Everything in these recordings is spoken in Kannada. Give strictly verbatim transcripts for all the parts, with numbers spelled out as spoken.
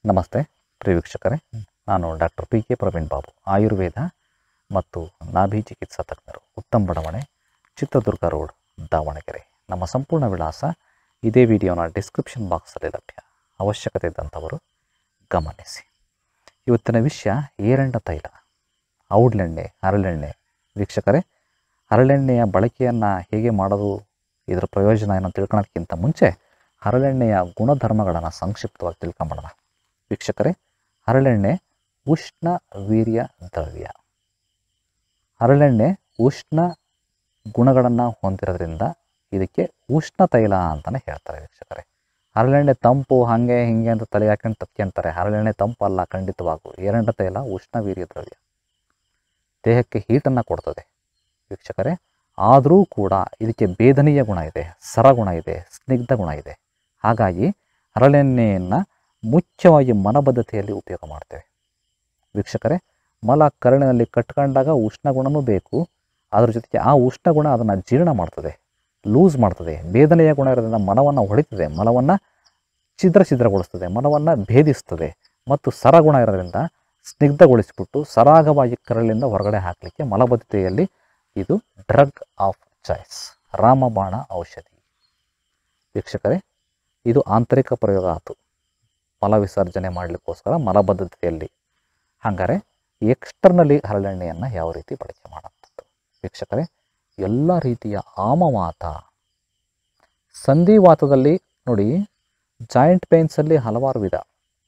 ನಮಸ್ತೆ ಪ್ರಿಯ ವೀಕ್ಷಕರೇ, ನಾನು doctor P K Praveen Babu, Ayurveda ಮತ್ತು ನಾಭಿ ಚಿಕಿತ್ಸಾ ತಜ್ಞರು, ಉತ್ತಮ ಬಡಾವಣೆ, ಚಿತ್ರದುರ್ಗ ರೋಡ್, ದಾವಣಗೆರೆ. ನಮ್ಮ ಸಂಪೂರ್ಣ ವಿಳಾಸ ಇದೇ ವಿಡಿಯೋನ ಡಿಸ್ಕ್ರಿಪ್ಷನ್ ಬಾಕ್ಸಲ್ಲಿ ಲಭ್ಯ. ಅವಶ್ಯಕತೆ ಇದ್ದಂಥವರು ಗಮನಿಸಿ. ಇವತ್ತಿನ ವಿಷಯ ಏರೆಂಡ ತೈಲ, ಔಡ್ಲೆಣ್ಣೆ, ಹರಳೆಣ್ಣೆ. ವೀಕ್ಷಕರೇ, ಹರಳೆಣ್ಣೆಯ ಬಳಕೆಯನ್ನು ಹೇಗೆ ಮಾಡೋದು, ಇದರ ಪ್ರಯೋಜನ ಏನೋ ತಿಳ್ಕೊಳ್ಳೋದಕ್ಕಿಂತ ಮುಂಚೆ ಹರಳೆಣ್ಣೆಯ ಗುಣಧರ್ಮಗಳನ್ನು ಸಂಕ್ಷಿಪ್ತವಾಗಿ ತಿಳ್ಕೊಂಬೋಣ. ವೀಕ್ಷಕರೇ, ಹರಳೆಣ್ಣೆ ಉಷ್ಣ ವೀರ್ಯ ದ್ರವ್ಯ. ಹರಳೆಣ್ಣೆ ಉಷ್ಣ ಗುಣಗಳನ್ನು ಹೊಂದಿರೋದ್ರಿಂದ ಇದಕ್ಕೆ ಉಷ್ಣ ತೈಲ ಅಂತಲೇ ಹೇಳ್ತಾರೆ. ವೀಕ್ಷಕರೇ, ಹರಳೆಣ್ಣೆ ತಂಪು ಹಾಗೆ ಹಿಂಗೆ ಅಂತ ತಲೆ ಹಾಕೊಂಡು ತತ್ಕೊಂತಾರೆ. ಹರಳೆಣ್ಣೆ ತಂಪು ಅಲ್ಲ, ಖಂಡಿತವಾಗೂ. ಏರೆಂಡ ತೈಲ ಉಷ್ಣ ವೀರ್ಯ ದ್ರವ್ಯ, ದೇಹಕ್ಕೆ ಹೀಟನ್ನು ಕೊಡ್ತದೆ. ವೀಕ್ಷಕರೇ, ಆದರೂ ಕೂಡ ಇದಕ್ಕೆ ಭೇದನೀಯ ಗುಣ ಇದೆ, ಸರಗುಣ ಇದೆ, ಸ್ನಿಗ್ಧ ಗುಣ ಇದೆ. ಹಾಗಾಗಿ ಹರಳೆಣ್ಣೆಯನ್ನು ಮುಖ್ಯವಾಗಿ ಮಲಬದ್ಧತೆಯಲ್ಲಿ ಉಪಯೋಗ ಮಾಡ್ತೇವೆ. ವೀಕ್ಷಕರೇ, ಮಲ ಕರಳಿನಲ್ಲಿ ಕಟ್ಕೊಂಡಾಗ ಉಷ್ಣಗುಣನೂ ಬೇಕು. ಅದರ ಜೊತೆಗೆ ಆ ಉಷ್ಣಗುಣ ಅದನ್ನು ಜೀರ್ಣ ಮಾಡ್ತದೆ, ಲೂಸ್ ಮಾಡ್ತದೆ. ಭೇದನೆಯ ಗುಣ ಇರೋದ್ರಿಂದ ಮಲವನ್ನು ಹೊಡಿತದೆ, ಮಲವನ್ನು ಛಿದ್ರ ಛಿದ್ರಗೊಳಿಸ್ತದೆ, ಮಲವನ್ನು ಭೇದಿಸ್ತದೆ. ಮತ್ತು ಸರಗುಣ ಇರೋದ್ರಿಂದ ಸ್ನಿಗ್ಧಗೊಳಿಸಿಬಿಟ್ಟು ಸರಾಗವಾಗಿ ಕರಳಿನಿಂದ ಹೊರಗಡೆ ಹಾಕಲಿಕ್ಕೆ ಮಲಬದ್ಧತೆಯಲ್ಲಿ ಇದು ಡ್ರಗ್ ಆಫ್ ಚಾಯ್ಸ್, ರಾಮಬಾಣ ಔಷಧಿ. ವೀಕ್ಷಕರೇ, ಇದು ಆಂತರಿಕ ಪ್ರಯೋಗ ಆಯಿತು, ಮಲ ವಿಸರ್ಜನೆ ಮಾಡಲಿಕ್ಕೋಸ್ಕರ ಮಲಬದ್ಧತೆಯಲ್ಲಿ. ಹಾಗಾದರೆ ಎಕ್ಸ್ಟರ್ನಲಿ ಹರಳೆಣ್ಣೆಯನ್ನು ಯಾವ ರೀತಿ ಬಳಕೆ ಮಾಡುವಂಥದ್ದು? ವೀಕ್ಷಕರೇ, ಎಲ್ಲ ರೀತಿಯ ಆಮವಾತ, ಸಂಧಿವಾತದಲ್ಲಿ ನೋಡಿ, ಜಾಯಿಂಟ್ ಪೇನ್ಸಲ್ಲಿ ಹಲವಾರು ವಿಧ.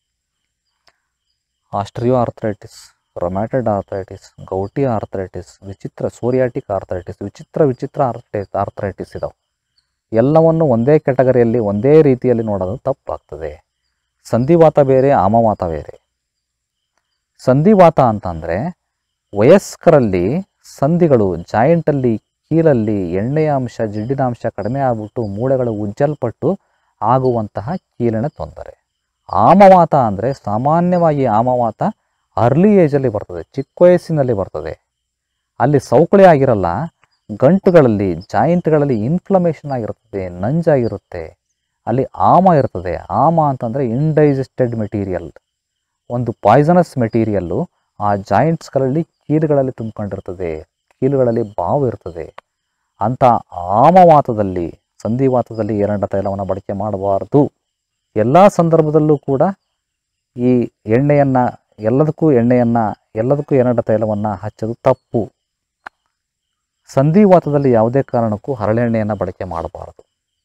Osteo arthritis, rheumatoid arthritis, gouty arthritis, ವಿಚಿತ್ರ ಸೋರಿಯಾಟಿಕ್ ಆರ್ಥರೈಟಿಸ್, ವಿಚಿತ್ರ ವಿಚಿತ್ರ ಆರ್ಥರೈ ಆರ್ಥರೈಟಿಸ್ ಇದಾವೆ. ಎಲ್ಲವನ್ನು ಒಂದೇ ಕ್ಯಾಟಗರಿಯಲ್ಲಿ ಒಂದೇ ರೀತಿಯಲ್ಲಿ ನೋಡೋದು ತಪ್ಪಾಗ್ತದೆ. ಸಂಧಿವಾತ ಬೇರೆ, ಆಮವಾತ ಬೇರೆ. ಸಂಧಿವಾತ ಅಂತಂದರೆ ವಯಸ್ಕರಲ್ಲಿ ಸಂಧಿಗಳು, ಜಾಯಿಂಟಲ್ಲಿ, ಕೀಲಲ್ಲಿ ಎಣ್ಣೆಯ ಅಂಶ, ಜಿಡ್ಡಿನ ಅಂಶ ಕಡಿಮೆ ಆಗಿಬಿಟ್ಟು ಮೂಳೆಗಳು ಉಜ್ಜಲ್ಪಟ್ಟು ಆಗುವಂತಹ ಕೀಲಿನ ತೊಂದರೆ. ಆಮವಾತ ಅಂದರೆ ಸಾಮಾನ್ಯವಾಗಿ ಆಮವಾತ ಅರ್ಲಿ ಏಜಲ್ಲಿ ಬರ್ತದೆ, ಚಿಕ್ಕ ವಯಸ್ಸಿನಲ್ಲಿ ಬರ್ತದೆ. ಅಲ್ಲಿ ಸೌಕಳಿ ಆಗಿರಲ್ಲ, ಗಂಟುಗಳಲ್ಲಿ, ಜಾಯಿಂಟ್ಗಳಲ್ಲಿ ಇನ್ಫ್ಲಮೇಷನ್ ಆಗಿರ್ತದೆ, ನಂಜಾಗಿರುತ್ತೆ, ಅಲ್ಲಿ ಆಮ ಇರ್ತದೆ. ಆಮ ಅಂತಂದರೆ ಇಂಡೈಜೆಸ್ಟೆಡ್ ಮೆಟೀರಿಯಲ್, ಒಂದು ಪಾಯ್ಸನಸ್ ಮೆಟೀರಿಯಲ್ಲು ಆ ಜಾಯಿಂಟ್ಸ್ಗಳಲ್ಲಿ, ಕೀಲುಗಳಲ್ಲಿ ತುಂಬಿಕೊಂಡಿರ್ತದೆ, ಕೀಲುಗಳಲ್ಲಿ ಬಾವು ಇರ್ತದೆ. ಅಂಥ ಆಮವಾತದಲ್ಲಿ, ಸಂಧಿವಾತದಲ್ಲಿ ಏರೆಂಡ ತೈಲವನ್ನು ಬಳಕೆ ಮಾಡಬಾರ್ದು. ಎಲ್ಲ ಸಂದರ್ಭದಲ್ಲೂ ಕೂಡ ಈ ಎಣ್ಣೆಯನ್ನು, ಎಲ್ಲದಕ್ಕೂ ಎಣ್ಣೆಯನ್ನು, ಎಲ್ಲದಕ್ಕೂ ಏರೆಂಡ ತೈಲವನ್ನು ಹಚ್ಚೋದು ತಪ್ಪು. ಸಂಧಿವಾತದಲ್ಲಿ ಯಾವುದೇ ಕಾರಣಕ್ಕೂ ಹರಳೆಣ್ಣೆಯನ್ನು ಬಳಕೆ ಮಾಡಬಾರದು,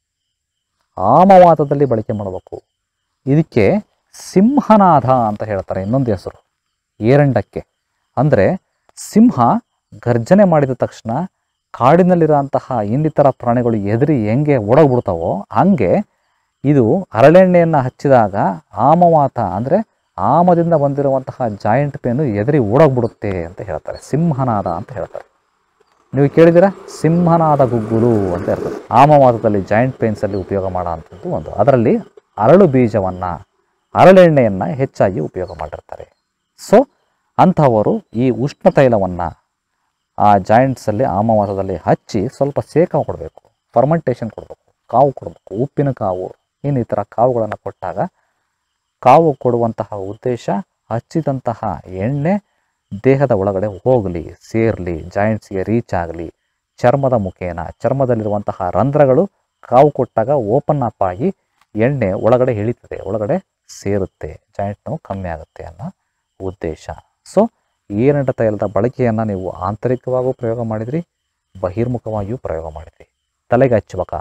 ಆಮವಾತದಲ್ಲಿ ಬಳಕೆ ಮಾಡಬೇಕು. ಇದಕ್ಕೆ ಸಿಂಹನಾದ ಅಂತ ಹೇಳ್ತಾರೆ, ಇನ್ನೊಂದು ಹೆಸರು ಏರೆಂಡಕ್ಕೆ. ಅಂದರೆ ಸಿಂಹ ಗರ್ಜನೆ ಮಾಡಿದ ತಕ್ಷಣ ಕಾಡಿನಲ್ಲಿರೋಂತಹ ಇನ್ನಿತರ ಪ್ರಾಣಿಗಳು ಎದುರಿ ಹೆಂಗೆ ಓಡೋಗ್ಬಿಡ್ತಾವೋ ಹಾಗೆ ಇದು ಹರಳೆಣ್ಣೆಯನ್ನು ಹಚ್ಚಿದಾಗ ಆಮವಾತ ಅಂದರೆ ಆಮದಿಂದ ಬಂದಿರುವಂತಹ ಜಾಯಿಂಟ್ ಪೇನು ಎದುರಿ ಓಡೋಗ್ಬಿಡುತ್ತೆ ಅಂತ ಹೇಳ್ತಾರೆ, ಸಿಂಹನಾದ ಅಂತ ಹೇಳ್ತಾರೆ. ನೀವು ಕೇಳಿದ್ದೀರಾ, ಸಿಂಹನಾದ ಗುಗ್ಗುಲು ಅಂತ ಇರ್ತದೆ. ಆಮವಾತದಲ್ಲಿ ಜಾಯಿಂಟ್ ಪೇನ್ಸಲ್ಲಿ ಉಪಯೋಗ ಮಾಡೋ ಅಂಥದ್ದು ಒಂದು. ಅದರಲ್ಲಿ ಅರಳು ಬೀಜವನ್ನು, ಹರಳೆಣ್ಣೆಯನ್ನು ಹೆಚ್ಚಾಗಿ ಉಪಯೋಗ ಮಾಡಿರ್ತಾರೆ. ಸೊ ಅಂಥವರು ಈ ಉಷ್ಣ ತೈಲವನ್ನು ಆ ಜಾಯಿಂಟ್ಸಲ್ಲಿ, ಆಮವಾತದಲ್ಲಿ ಹಚ್ಚಿ ಸ್ವಲ್ಪ ಸೇಕ ಕೊಡಬೇಕು, ಫರ್ಮೆಂಟೇಷನ್ ಕೊಡಬೇಕು, ಕಾವು ಕೊಡಬೇಕು, ಉಪ್ಪಿನ ಕಾವು, ಇನ್ನಿತರ ಕಾವುಗಳನ್ನು ಕೊಟ್ಟಾಗ, ಕಾವು ಕೊಡುವಂತಹ ಉದ್ದೇಶ ಹಚ್ಚಿದಂತಹ ಎಣ್ಣೆ ದೇಹದ ಒಳಗಡೆ ಹೋಗಲಿ, ಸೇರಲಿ, ಜಾಯಿಂಟ್ಸ್ಗೆ ರೀಚ್ ಆಗಲಿ. ಚರ್ಮದ ಮುಖೇನ, ಚರ್ಮದಲ್ಲಿರುವಂತಹ ರಂಧ್ರಗಳು ಕಾವು ಕೊಟ್ಟಾಗ ಓಪನ್ ಅಪ್ ಆಗಿ ಎಣ್ಣೆ ಒಳಗಡೆ ಇಳಿತದೆ, ಒಳಗಡೆ ಸೇರುತ್ತೆ, ಜಾಯಿಂಟ್ ನೋವು ಕಮ್ಮಿ ಆಗುತ್ತೆ ಅನ್ನೋ ಉದ್ದೇಶ. ಸೊ ಏರೆಂಡ ತೈಲದ ಬಳಕೆಯನ್ನು ನೀವು ಆಂತರಿಕವಾಗೂ ಪ್ರಯೋಗ ಮಾಡಿದ್ರಿ, ಬಹಿರ್ಮುಖವಾಗಿಯೂ ಪ್ರಯೋಗ ಮಾಡಿದ್ರಿ. ತಲೆಗೆ ಹಚ್ಚಬೇಕಾ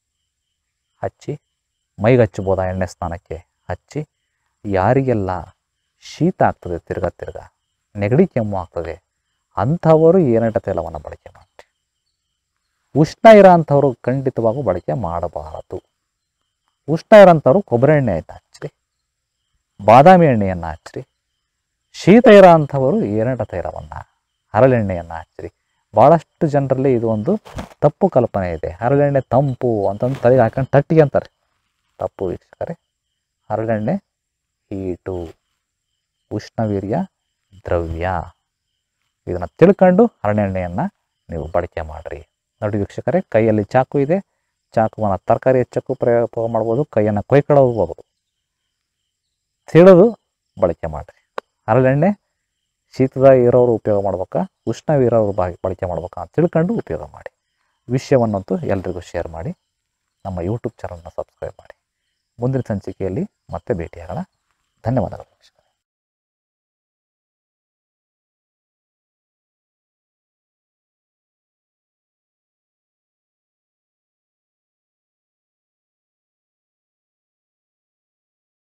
ಹಚ್ಚಿ, ಮೈಗೆ ಹಚ್ಚಬೋದಾ ಎಣ್ಣೆ ಸ್ನಾನಕ್ಕೆ ಹಚ್ಚಿ. ಯಾರಿಗೆಲ್ಲ ಶೀತ ಆಗ್ತದೆ, ತಿರ್ಗಾ ತಿರ್ಗಾ ನೆಗಡಿ ಕೆಮ್ಮು ಆಗ್ತದೆ, ಅಂಥವರು ಏರೆಂಡ ತೈಲವನ್ನು ಬಳಕೆ ಮಾಡಿರಿ. ಉಷ್ಣ ಇರೋ ಅಂಥವರು ಖಂಡಿತವಾಗೂ ಬಳಕೆ ಮಾಡಬಾರದು. ಉಷ್ಣ ಇರೋಂಥವ್ರು ಕೊಬ್ಬರಿ ಎಣ್ಣೆ ಆಯ್ತು ಹಚ್ಚಿರಿ, ಬಾದಾಮಿ ಎಣ್ಣೆಯನ್ನು ಹಚ್ಚಿರಿ. ಶೀತ ಇರೋ ಅಂಥವರು ಏರೆಂಡ ತೈಲವನ್ನು, ಹರಳೆಣ್ಣೆಯನ್ನು ಹಚ್ಚಿರಿ. ಭಾಳಷ್ಟು ಜನರಲ್ಲಿ ಇದು ಒಂದು ತಪ್ಪು ಕಲ್ಪನೆ ಇದೆ. ಹರಳೆಣ್ಣೆ ತಂಪು ಅಂತಂದು ತಲೆಗೆ ಹಾಕೊಂಡು ತಟ್ಟಿಗೆ ಅಂತಾರೆ, ತಪ್ಪು ವೀಕ್ಷಕರೇ. ಹರಳೆಣ್ಣೆ ಹೀಟು, ಉಷ್ಣವೀರ್ಯ ದ್ರವ್ಯ. ಇದನ್ನು ತಿಳ್ಕೊಂಡು ಹರಳೆಣ್ಣೆಯನ್ನು ನೀವು ಬಳಕೆ ಮಾಡಿರಿ. ನೋಡಿ ವೀಕ್ಷಕರೇ, ಕೈಯಲ್ಲಿ ಚಾಕು ಇದೆ, ಚಾಕುವನ್ನು ತರಕಾರಿ ಹೆಚ್ಚಕ್ಕೂ ಪ್ರಯೋಗ ಮಾಡ್ಬೋದು, ಕೈಯನ್ನು ಕೊಯ್ಕೊಳ್ಳೋದು. ಸಿಡಿದು ಬಳಕೆ ಮಾಡಿರಿ. ಹರಳೆಣ್ಣೆ ಶೀತದ ಇರೋರು ಉಪಯೋಗ ಮಾಡ್ಬೇಕಾ, ಉಷ್ಣ ಇರೋರು ಬಾಗಿ ಬಳಕೆ ಮಾಡ್ಬೇಕಾ ಅಂತ ತಿಳ್ಕೊಂಡು ಉಪಯೋಗ ಮಾಡಿ. ವಿಷಯವನ್ನಂತೂ ಎಲ್ರಿಗೂ ಶೇರ್ ಮಾಡಿ. ನಮ್ಮ ಯೂಟ್ಯೂಬ್ ಚಾನಲ್ನ ಸಬ್ಸ್ಕ್ರೈಬ್ ಮಾಡಿ. ಮುಂದಿನ ಸಂಚಿಕೆಯಲ್ಲಿ ಮತ್ತೆ ಭೇಟಿಯಾಗೋಣ. ಧನ್ಯವಾದಗಳು.